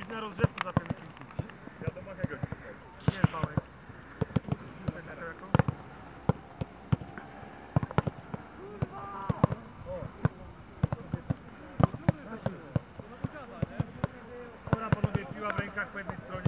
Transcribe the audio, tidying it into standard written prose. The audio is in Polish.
być na rozgrzewce za ten odcinku. Wiadomo jakiego dzisiaj. Nie jest bałek. Dobra panowie, piła w rękach po jednej stronie.